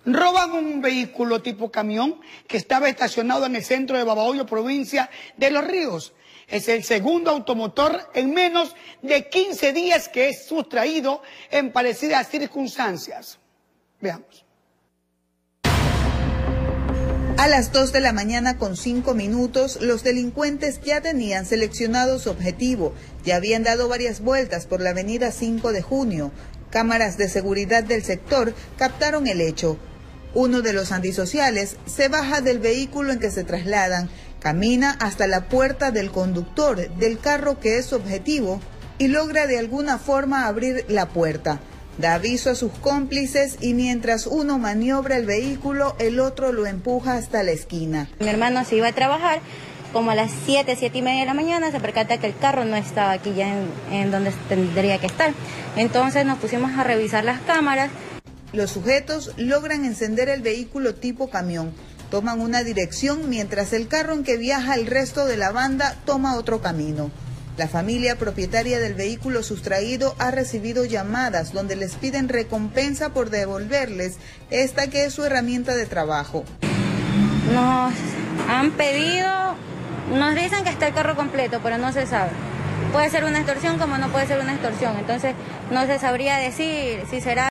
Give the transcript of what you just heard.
Roban un vehículo tipo camión que estaba estacionado en el centro de Babahoyo, provincia de Los Ríos. Es el segundo automotor en menos de 15 días que es sustraído en parecidas circunstancias. Veamos. A las 2 de la mañana con 5 minutos, los delincuentes ya tenían seleccionado su objetivo. Ya habían dado varias vueltas por la avenida 5 de Junio. Cámaras de seguridad del sector captaron el hecho. Uno de los antisociales se baja del vehículo en que se trasladan, camina hasta la puerta del conductor del carro que es su objetivo y logra de alguna forma abrir la puerta. Da aviso a sus cómplices y mientras uno maniobra el vehículo, el otro lo empuja hasta la esquina. Mi hermano se iba a trabajar, como a las 7:30 de la mañana, se percata que el carro no estaba aquí ya en donde tendría que estar. Entonces nos pusimos a revisar las cámaras. Los sujetos logran encender el vehículo tipo camión, toman una dirección mientras el carro en que viaja el resto de la banda toma otro camino. La familia propietaria del vehículo sustraído ha recibido llamadas donde les piden recompensa por devolverles esta que es su herramienta de trabajo. Nos han pedido, nos dicen que está el carro completo, pero no se sabe. Puede ser una extorsión como no puede ser una extorsión, entonces no se sabría decir si será